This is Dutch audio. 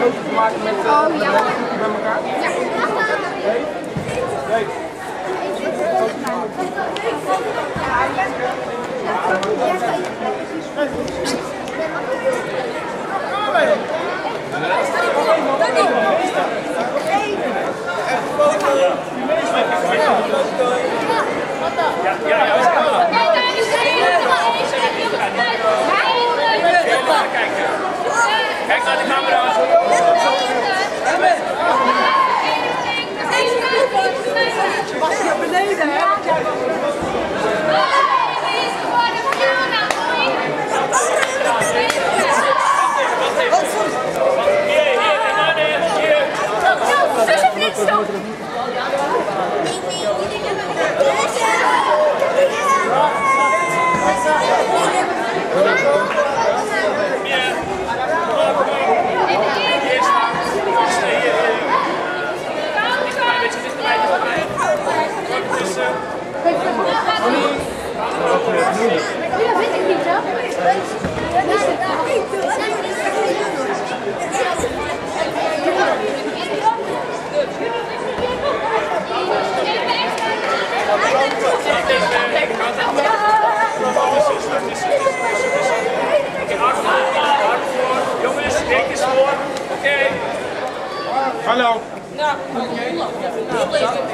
foto te maken met elkaar? Ja. Nee. Kijk naar de camera. Was je beneden, hè? Ja, weet ik niet, hè? Jongens, denk eens voor. Oké. Hallo. Nou,